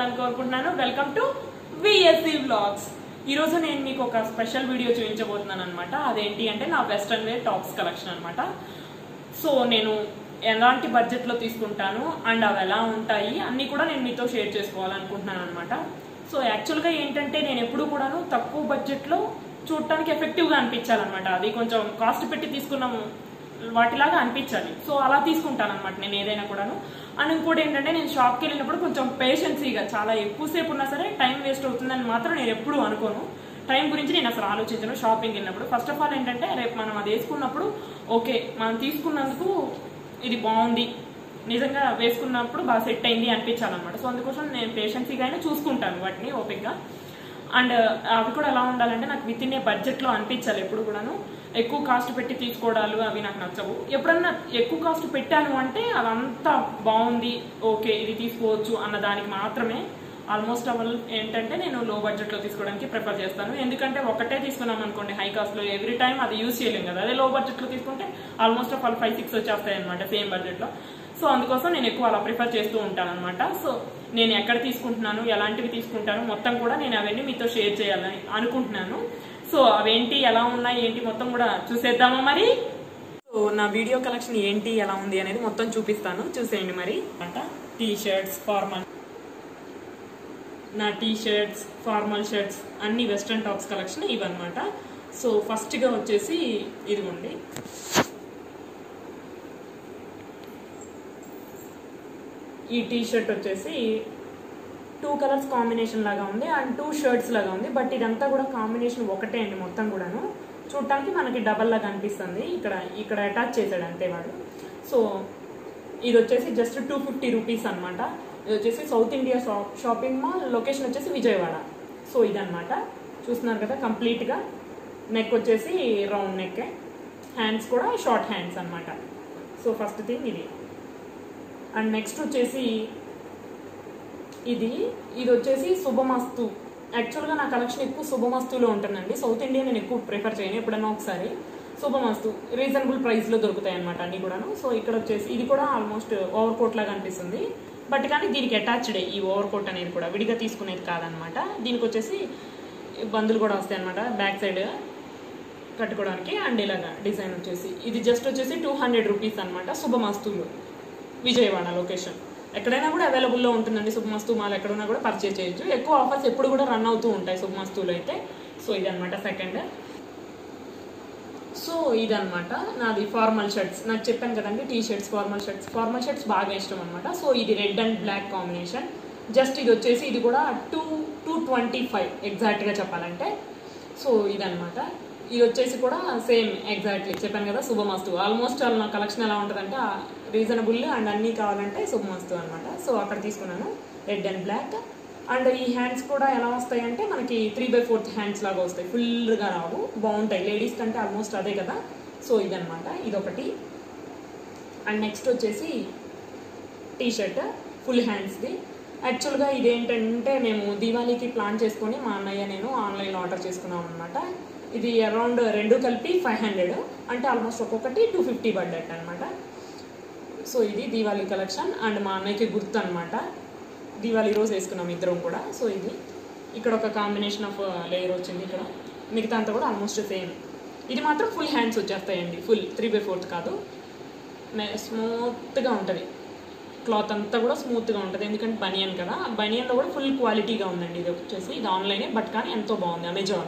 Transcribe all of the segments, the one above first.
బాగుండాలని కోరుకుంటున్నాను. Welcome to VSC vlogs. ఈ రోజు నేను మీకు ఒక స్పెషల్ వీడియో చూపించబోతున్నాను అనమాట. అదేంటి అంటే నా వెస్ట్రన్ వేర్ టాప్స్ కలెక్షన్ అనమాట. సో నేను ఎలాంటి బడ్జెట్ లో తీసుకుంటాను అండ్ అవి ఎలా ఉంటాయి అన్ని కూడా నేను మీతో షేర్ చేసుకోవాలనుకుంటున్నాను అనమాట. సో యాక్చువల్ గా ఏంటంటే నేను ఎప్పుడు కూడాను తక్కువ బడ్జెట్ లో చూడటానికి ఎఫెక్టివ్ గా అనిపించాలన్నమాట. అది కొంచెం కాస్ట్ పెట్టి తీసుకున్నాము వాటిలాగా అనిపించాలి. సో అలా తీసుకుంటాను అనమాట నేను ఏదైనా కూడాను. అండ్ ఇంకోటి ఏంటంటే నేను షాప్కి వెళ్ళినప్పుడు కొంచెం పేషెన్సీగా చాలా ఎక్కువసేపు ఉన్నా సరే టైం వేస్ట్ అవుతుందని మాత్రం నేను ఎప్పుడు అనుకోను. టైం గురించి నేను అసలు ఆలోచించను షాపింగ్ వెళ్ళినప్పుడు. ఫస్ట్ ఆఫ్ ఆల్ ఏంటంటే రేపు మనం అది వేసుకున్నప్పుడు ఓకే మనం తీసుకున్నందుకు ఇది బాగుంది, నిజంగా వేసుకున్నప్పుడు బాగా సెట్ అయింది అనిపించాలన్నమాట. సో అందుకోసం నేను పేషెన్సీగా అయినా చూసుకుంటాను వాటిని ఓపిక్గా. అండ్ అవి కూడా ఎలా ఉండాలంటే నాకు విత్ ఇన్ ఏ బడ్జెట్లో అనిపించాలి. ఎప్పుడు కూడాను ఎక్కువ కాస్ట్ పెట్టి తీసుకోవడాలు అవి నాకు నచ్చవు. ఎప్పుడన్నా ఎక్కువ కాస్ట్ పెట్టాను అంటే అదంతా బాగుంది ఓకే ఇది తీసుకోవచ్చు అన్న దానికి మాత్రమే ఆల్మోస్ట్ ఆల్ ఏంటంటే నేను లో బడ్జెట్లో తీసుకోవడానికి ప్రిఫర్ చేస్తాను. ఎందుకంటే ఒకటే తీసుకున్నాం అనుకోండి హై కాస్ట్లో ఎవ్రీ టైం అది యూజ్ చేయలేం కదా. అదే లో బడ్జెట్లో తీసుకుంటే ఆల్మోస్ట్ ఆల్ 5-6 వచ్చేస్తాయి అనమాట సేమ్ బడ్జెట్లో. సో అందుకోసం నేను ఎక్కువ అలా ప్రిఫర్ చేస్తూ ఉంటాను అనమాట. సో నేను ఎక్కడ తీసుకుంటున్నాను ఎలాంటివి తీసుకుంటాను మొత్తం కూడా నేను అవన్నీ మీతో షేర్ చేయాలని అనుకుంటున్నాను. సో అవేంటి ఎలా ఉన్నాయి ఏంటి మొత్తం కూడా చూసేద్దామా మరి. సో నా వీడియో కలెక్షన్ ఏంటి ఎలా ఉంది అనేది మొత్తం చూపిస్తాను, చూసేయండి మరి. అంట టీ షర్ట్స్ ఫార్మల్, నా టీ షర్ట్స్ ఫార్మల్ షర్ట్స్ అన్ని వెస్ట్రన్ టాప్స్ కలెక్షన్ ఇవన్నమాట. సో ఫస్ట్గా వచ్చేసి ఇదిగోండి, ఈ టీ షర్ట్ వచ్చేసి 2 కలర్స్ కాంబినేషన్ లాగా ఉంది అండ్ 2 షర్ట్స్ లాగా ఉంది. బట్ ఇదంతా కూడా కాంబినేషన్ ఒకటే అండి మొత్తం కూడాను. చూడటానికి మనకి డబల్ లాగా అనిపిస్తుంది. ఇక్కడ అటాచ్ చేశాడు అంతే వాడు. సో ఇది వచ్చేసి జస్ట్ 250 రూపీస్ అనమాట. ఇది వచ్చేసి South India shopping mall, location వచ్చేసి విజయవాడ. సో ఇదనమాట చూస్తున్నారు కదా కంప్లీట్గా. నెక్ వచ్చేసి రౌండ్ నెక్, హ్యాండ్స్ కూడా షార్ట్ హ్యాండ్స్ అనమాట. సో ఫస్ట్ థింగ్ ఇది. అండ్ నెక్స్ట్ వచ్చేసి ఇది వచ్చేసి శుభమస్తు. యాక్చువల్గా నా కలెక్షన్ ఎక్కువ శుభమస్తులో ఉంటుందండి. సౌత్ ఇండియా నేను ఎక్కువ ప్రిఫర్ చేయను, ఎప్పుడైనా ఒకసారి. శుభమస్తు రీజనబుల్ ప్రైస్లో దొరుకుతాయి అనమాట అన్ని కూడాను. సో ఇక్కడ వచ్చేసి ఇది కూడా ఆల్మోస్ట్ ఓవర్ కోట్ లాగా అనిపిస్తుంది. బట్ కానీ దీనికి అటాచ్డే ఈ ఓవర్ కోట్ అనేది కూడా విడిగా తీసుకునేది కాదనమాట. దీనికి వచ్చేసి బందులు కూడా వస్తాయి అనమాట బ్యాక్ సైడ్ కట్టుకోవడానికి. అండ్ ఇలాగా డిజైన్ వచ్చేసి ఇది జస్ట్ వచ్చేసి 200 రూపీస్ అనమాట. శుభమస్తులు విజయవాడ లొకేషన్. ఎక్కడైనా కూడా అవైలబుల్లో ఉంటుందండి శుభమస్తు మాల్. ఎక్కడున్నా కూడా పర్చేజ్ చేయొచ్చు. ఎక్కువ ఆఫర్స్ ఎప్పుడు కూడా రన్ అవుతూ ఉంటాయి శుభమస్తులో అయితే. సో ఇదనమాట సెకండ్. సో ఇదనమాట నాది ఫార్మల్ షర్ట్స్. నాకు చెప్పాను కదండి టీ షర్ట్స్ ఫార్మల్ షర్ట్స్ బాగా ఇష్టం అనమాట. సో ఇది red and black combination. Just ఇది వచ్చేసి ఇది కూడా 225 ఎగ్జాక్ట్గా చెప్పాలంటే. సో ఇదనమాట. ఇది వచ్చేసి కూడా సేమ్ ఎగ్జాక్ట్లీ చెప్పాను కదా శుభమస్తు. ఆల్మోస్ట్ నా కలెక్షన్ ఎలా ఉంటుందంటే రీజనబుల్ అండ్ అన్నీ కావాలంటే శుభమస్తు అనమాట. సో అక్కడ తీసుకున్నాను రెడ్ అండ్ బ్లాక్. అండ్ ఈ హ్యాండ్స్ కూడా ఎలా వస్తాయి అంటే మనకి 3/4 హ్యాండ్స్ లాగా వస్తాయి, ఫుల్గా రావు, బాగుంటాయి. లేడీస్ కంటే ఆల్మోస్ట్ అదే కదా. సో ఇదనమాట ఇదొకటి. అండ్ నెక్స్ట్ వచ్చేసి టీ షర్ట్ ఫుల్ హ్యాండ్స్ది. యాక్చువల్గా ఇదేంటంటే మేము దీవాళీకి ప్లాన్ చేసుకొని మా అన్నయ్య నేను ఆన్లైన్లో ఆర్డర్ చేసుకున్నాం అనమాట. ఇది అరౌండ్ 2 కలిపి 500 అంటే ఆల్మోస్ట్ ఒక్కొక్కటి 250 పడ్డట్టు అనమాట. సో ఇది దీవాళీ కలెక్షన్ అండ్ మా అన్నయ్యకి గుర్తు అనమాట. దీవాళీ రోజు వేసుకున్నాం ఇద్దరం కూడా. సో ఇది ఇక్కడ ఒక కాంబినేషన్ ఆఫ్ లేయర్ వచ్చింది ఇక్కడ. మిగతా అంతా కూడా ఆల్మోస్ట్ సేమ్. ఇది మాత్రం ఫుల్ హ్యాండ్స్ వచ్చేస్తాయండి, ఫుల్ 3/4 కాదు. స్మూత్గా ఉంటుంది క్లాత్ అంతా కూడా స్మూత్గా ఉంటుంది. ఎందుకంటే బనియన్ కదా, బనియన్లో కూడా ఫుల్ క్వాలిటీగా ఉందండి. ఇది వచ్చేసి ఇది ఆన్లైనే బట్ కానీ ఎంతో బాగుంది అమెజాన్.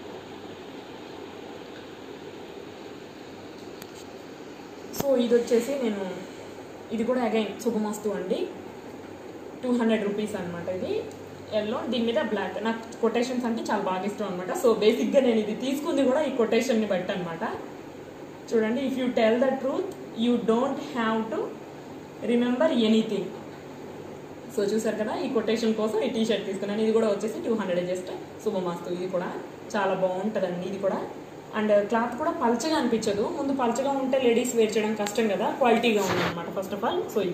సో ఇది వచ్చేసి నేను ఇది కూడా అగైన్ శుభమస్తు అండి, 200 రూపీస్ అనమాట. ఇది ఎల్లో, దీని మీద బ్లాక్. నాకు కొటేషన్స్ అంటే చాలా బాగా ఇష్టం అనమాట. సో బేసిక్గా నేను ఇది తీసుకుంది కూడా ఈ కొటేషన్ని బట్టి అనమాట. చూడండి, if you tell the truth you don't have to remember anything. So చూసారు కదా ఈ కొటేషన్ కోసం ఈ టీ షర్ట్ తీసుకున్నాను. ఇది కూడా వచ్చేసి 200 జస్ట్ శుభమస్తు. ఇది కూడా చాలా బాగుంటుందండి ఇది కూడా. అండ్ క్లాత్ కూడా పల్చగా అనిపించదు. ముందు పల్చగా ఉంటే లేడీస్ వేర్ చేయడం కష్టం కదా, క్వాలిటీగా ఉంది అనమాట ఫస్ట్ ఆఫ్ ఆల్. సో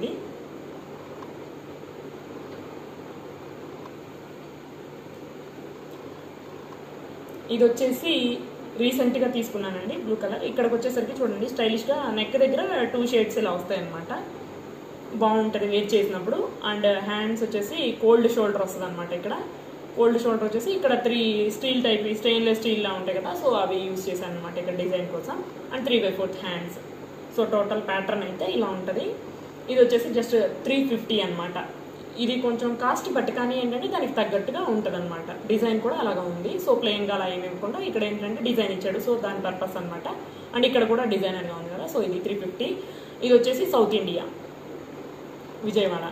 ఇది వచ్చేసి రీసెంట్గా తీసుకున్నానండి బ్లూ కలర్. ఇక్కడికి వచ్చేసరికి చూడండి స్టైలిష్గా నెక్ దగ్గర 2 షేడ్స్ ఇలా వస్తాయి అనమాట. బాగుంటుంది వేర్ చేసినప్పుడు. అండ్ హ్యాండ్స్ వచ్చేసి కోల్డ్ షోల్డర్ వస్తుంది అనమాట. ఇక్కడ కోల్డ్ షోల్డర్ వచ్చేసి ఇక్కడ 3 స్టీల్ టైప్ స్టెయిన్లెస్ స్టీల్లా ఉంటాయి కదా, సో అవి యూస్ చేశాను అనమాట ఇక్కడ డిజైన్ కోసం. And 3/4 hands. So total pattern అయితే ఇలా ఉంటుంది. ఇది వచ్చేసి జస్ట్ 350 అనమాట. ఇది కొంచెం కాస్ట్ బట్ కానీ ఏంటంటే దానికి తగ్గట్టుగా ఉంటుంది అనమాట. డిజైన్ కూడా అలాగా ఉంది. సో ప్లెయిన్గా అలా ఏమి ఇవ్వకుండా ఇక్కడ ఏంటంటే డిజైన్ ఇచ్చాడు, సో దాని పర్పస్ అనమాట. అండ్ ఇక్కడ కూడా డిజైనర్గా ఉంది కదా, సో ఇది 350. ఇది వచ్చేసి సౌత్ ఇండియా, విజయవాడ.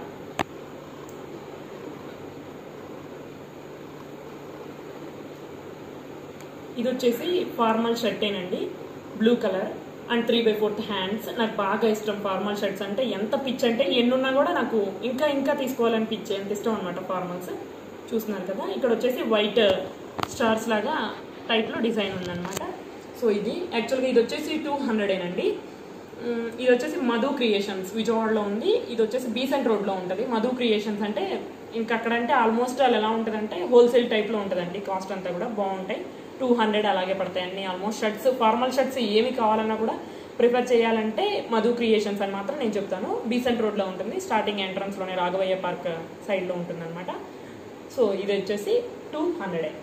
ఇది వచ్చేసి ఫార్మల్ షర్టేనండి, బ్లూ కలర్ అండ్ 3/4 హ్యాండ్స్. నాకు బాగా ఇష్టం ఫార్మల్ షర్ట్స్ అంటే. ఎంత పిచ్ అంటే ఎన్నున్నా కూడా నాకు ఇంకా తీసుకోవాలనిపించే ఎంత ఇష్టం అనమాట ఫార్మల్స్. చూస్తున్నారు కదా, ఇక్కడ వచ్చేసి వైట్ స్టార్స్ లాగా టైప్లో డిజైన్ ఉందన్నమాట. సో ఇది యాక్చువల్గా ఇది వచ్చేసి 200 ఇది వచ్చేసి మధు క్రియేషన్స్ విజయవాడలో ఉంది. ఇది వచ్చేసి బీసెంట్ రోడ్లో ఉంటుంది. మధు క్రియేషన్స్ అంటే ఇంకా అక్కడంటే ఆల్మోస్ట్ అలా ఎలా ఉంటుందంటే హోల్సేల్ టైప్లో ఉంటుందండి. కాస్ట్ అంతా కూడా బాగుంటాయి. 200 అలాగే పడతాయి అన్ని. ఆల్మోస్ట్ షర్ట్స్, ఫార్మల్ షర్ట్స్ ఏమి కావాలన్నా కూడా ప్రిఫర్ చేయాలంటే మధు క్రియేషన్స్ అని మాత్రం నేను చెప్తాను. బీసెంట్ రోడ్లో ఉంటుంది. స్టార్టింగ్ ఎంట్రన్స్లోనే రాఘవయ్య పార్క్ సైడ్లో ఉంటుంది అనమాట. సో ఇది వచ్చేసి 200.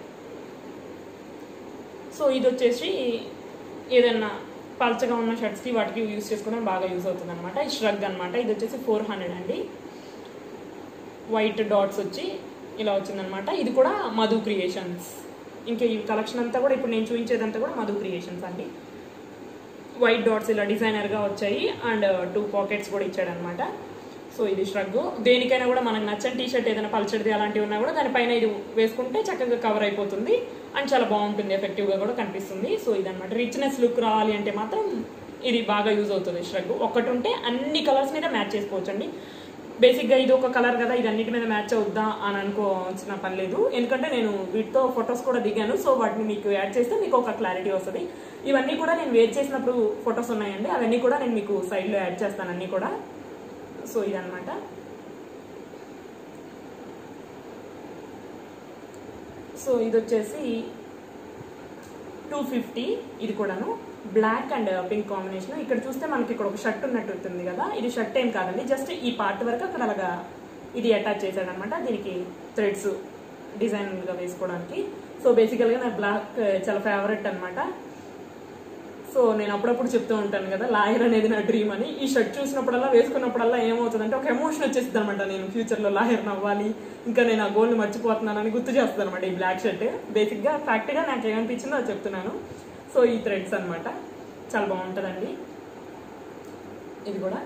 సో ఇది వచ్చేసి ఏదన్నా పల్చగా ఉన్న షర్ట్స్కి వాటికి యూజ్ చేసుకోవడం బాగా యూజ్ అవుతుంది అనమాట. ఈ ష్రగ్ అనమాట. ఇది వచ్చేసి 400 అండి. వైట్ డాట్స్ వచ్చి ఇలా వచ్చిందనమాట. ఇది కూడా మధు క్రియేషన్స్. ఇంకా ఈ కలెక్షన్ అంతా కూడా ఇప్పుడు నేను చూపించేదంతా కూడా మధు క్రియేషన్స్ అండి. వైట్ డాట్స్ ఇలా డిజైనర్గా వచ్చాయి అండ్ 2 పాకెట్స్ కూడా ఇచ్చాడనమాట. సో ఇది ష్రగ్. దేనికైనా కూడా మనకు నచ్చని టీషర్ట్ ఏదైనా పల్చడిది అలాంటివి ఉన్నా కూడా దానిపైన ఇది వేసుకుంటే చక్కగా కవర్ అయిపోతుంది అండ్ చాలా బాగుంటుంది, ఎఫెక్టివ్గా కూడా కనిపిస్తుంది. సో ఇదనమాట. రిచ్నెస్ లుక్ రావాలి అంటే మాత్రం ఇది బాగా యూజ్ అవుతుంది ష్రగ్. ఒకటి ఉంటే అన్ని కలర్స్ మీద మ్యాచ్ చేసుకోవచ్చు అండి. బేసిక్గా ఇది ఒక కలర్ కదా, ఇది అన్నిటి మీద మ్యాచ్ అవుద్దా అని అనుకోవాల్సిన పని లేదు. ఎందుకంటే నేను వీటితో ఫొటోస్ కూడా దిగాను. సో వాటిని మీకు యాడ్ చేస్తే మీకు ఒక క్లారిటీ వస్తుంది. ఇవన్నీ కూడా నేను వేర్ చేసినప్పుడు ఫొటోస్ ఉన్నాయండి, అవన్నీ కూడా నేను మీకు సైడ్లో యాడ్ చేస్తాను అన్నీ కూడా. సో ఇదనమాట. సో ఇది వచ్చేసి 250. ఇది కూడాను బ్లాక్ అండ్ పింక్ కాంబినేషన్. ఇక్కడ చూస్తే మనకి ఇక్కడ ఒక షర్ట్ ఉన్నట్టు ఉంటుంది కదా, ఇది షర్ట్ ఏం కాదండి, జస్ట్ ఈ పార్ట్ వరకు అక్కడ అలాగా ఇది అటాచ్ చేశాడు అనమాట. దీనికి థ్రెడ్స్ డిజైన్గా వేసుకోవడానికి. సో బేసికల్గా నాకు బ్లాక్ చాలా ఫేవరెట్ అనమాట. సో నేను అప్పుడప్పుడు చెప్తూ ఉంటాను కదా, లాయర్ అనేది నా డ్రీమ్ అని. ఈ షర్ట్ చూసినప్పుడల్లా వేసుకున్నప్పుడల్లా ఏమవుతుందంటే ఒక ఎమోషన్ వచ్చేస్తుంది అనమాట. నేను ఫ్యూచర్లో లాయర్ అవ్వాలి, ఇంకా నేను ఆ గోల్ని మర్చిపోతున్నానని గుర్తు చేస్తాను అనమాట ఈ బ్లాక్ షర్ట్. బేసిక్గా ఫ్యాక్ట్గా నాకు ఏమనిపించిందో అది చెప్తున్నాను. సో ఈ థ్రెడ్స్ అనమాట చాలా బాగుంటుందండి. ఇది కూడా.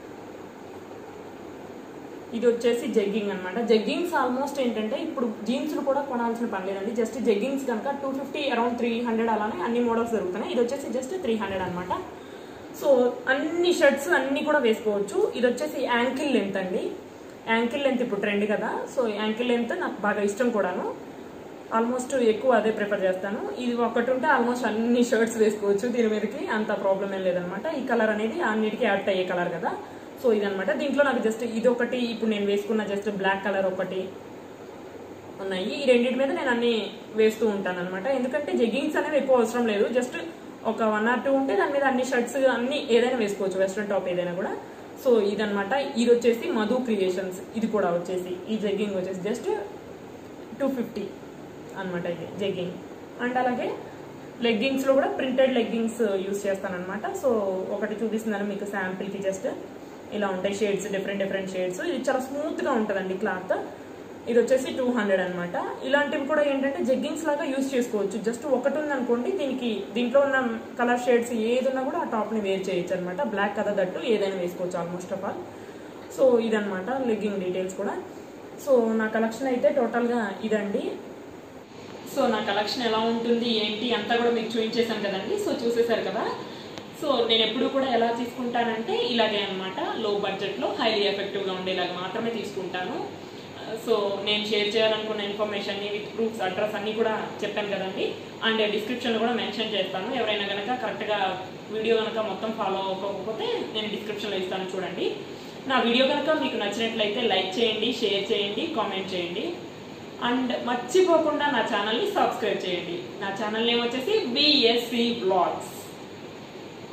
ఇది వచ్చేసి జగ్గింగ్ అనమాట. జగ్గింగ్స్ ఆల్మోస్ట్ ఏంటంటే ఇప్పుడు జీన్స్లు కూడా కొనాల్సిన పని లేదండి. జస్ట్ జగ్గింగ్స్ కనుక 250 అరౌండ్ 300 అలానే అన్ని మోడల్స్ దొరుకుతున్నాయి. ఇది వచ్చేసి జస్ట్ 300 అనమాట. సో అన్ని షర్ట్స్ అన్ని కూడా వేసుకోవచ్చు. ఇది వచ్చేసి యాంకిల్ లెంత్ అండి. యాంకిల్ లెంత్ ఇప్పుడు ట్రెండ్ కదా, సో యాంకిల్ లెంత్ నాకు బాగా ఇష్టం కూడాను. ఆల్మోస్ట్ ఎక్కువ అదే ప్రిఫర్ చేస్తాను. ఇది ఒకటి ఉంటే ఆల్మోస్ట్ అన్ని షర్ట్స్ వేసుకోవచ్చు దీని మీదకి, అంత ప్రాబ్లం ఏం లేదనమాట. ఈ కలర్ అనేది అన్నిటికీ యాడ్ అయ్యే కలర్ కదా. సో ఇదనమాట. దీంట్లో నాకు జస్ట్ ఇది ఒకటి, ఇప్పుడు నేను వేసుకున్న జస్ట్ బ్లాక్ కలర్ ఒకటి ఉన్నాయి. ఈ రెండింటి మీద నేను అన్ని వేస్తూ ఉంటాను అనమాట. ఎందుకంటే జగ్గింగ్స్ అనేవి ఎక్కువ అవసరం లేదు, జస్ట్ ఒక 1 or 2 ఉంటే దాని మీద అన్ని షర్ట్స్ అన్ని ఏదైనా వేసుకోవచ్చు, వెస్ట్రన్ టాప్ ఏదైనా కూడా. సో ఇదనమాట. ఇది వచ్చేసి మధు క్రియేషన్స్. ఇది కూడా వచ్చేసి ఈ జగ్గింగ్ వచ్చేసి జస్ట్ 250 అనమాట. ఇది జగ్గింగ్. అండ్ అలాగే లెగ్గింగ్స్లో కూడా ప్రింటెడ్ లెగ్గింగ్స్ యూస్ చేస్తాను అనమాట. సో ఒకటి చూపిస్తున్నాను మీకు శాంపిల్కి. జస్ట్ ఇలా ఉంటాయి షేడ్స్, డిఫరెంట్ షేడ్స్. ఇది చాలా స్మూత్గా ఉంటుందండి క్లాత్. ఇది వచ్చేసి 200 అనమాట. ఇలాంటివి కూడా ఏంటంటే జగ్గింగ్స్ లాగా యూస్ చేసుకోవచ్చు. జస్ట్ ఒకటి ఉంది అనుకోండి, దీంట్లో ఉన్న కలర్ షేడ్స్ ఏది ఉన్నా కూడా ఆ టాప్ని వేర్ చేయొచ్చు అనమాట. బ్లాక్ కదా దట్టు ఏదైనా వేసుకోవచ్చు ఆల్మోస్ట్ ఆఫ్ ఆల్. సో ఇదనమాట లెగ్గింగ్ డీటెయిల్స్ కూడా. సో నా కలెక్షన్ అయితే టోటల్గా ఇదండి. సో నా కలెక్షన్ ఎలా ఉంటుంది ఏంటి అంతా కూడా మీకు చూపించేశాను కదండి. సో చూసేశారు కదా. సో నేను ఎప్పుడు కూడా ఎలా తీసుకుంటానంటే ఇలాగే అనమాట, లో బడ్జెట్లో హైలీ ఎఫెక్టివ్గా ఉండేలాగా మాత్రమే తీసుకుంటాను. సో నేను షేర్ చేయాలనుకున్న ఇన్ఫర్మేషన్ని విత్ ప్రూఫ్స్, అడ్రస్ అన్నీ కూడా చెప్పాను కదండి. అండ్ డిస్క్రిప్షన్లో కూడా మెన్షన్ చేస్తాను. ఎవరైనా కనుక కరెక్ట్గా వీడియో కనుక మొత్తం ఫాలో అవ్వకపోతే నేను డిస్క్రిప్షన్లో ఇస్తాను చూడండి. నా వీడియో కనుక మీకు నచ్చినట్లయితే లైక్ చేయండి, షేర్ చేయండి, కామెంట్ చేయండి. అండ్ మర్చిపోకుండా నా ఛానల్ని సబ్స్క్రైబ్ చేయండి. నా ఛానల్ నేమ్ వచ్చేసి BSC Vlogs.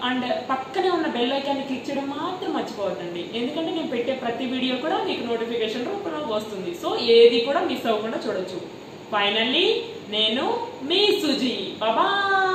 అండ్ పక్కనే ఉన్న బెల్ ఐకాన్ని క్లిక్ చేయడం మాత్రం మర్చిపోవద్దండి, ఎందుకంటే నేను పెట్టే ప్రతి వీడియో కూడా మీకు నోటిఫికేషన్ రూపంలో వస్తుంది. సో ఏది కూడా మిస్ అవ్వకుండా చూడొచ్చు. ఫైనల్లీ నేను మీ సుజీ, బాయ్.